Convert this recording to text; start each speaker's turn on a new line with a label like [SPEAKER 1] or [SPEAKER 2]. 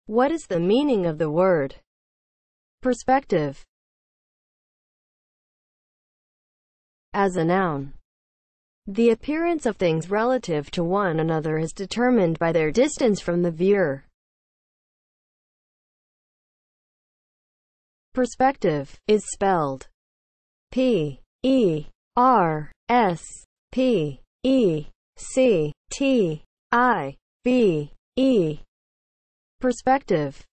[SPEAKER 1] What is the meaning of the word perspective? As a noun, the appearance of things relative to one another is determined by their distance from the viewer. Perspective is spelled P-E-R-S-P-E-C-T-I-V-E. Perspective.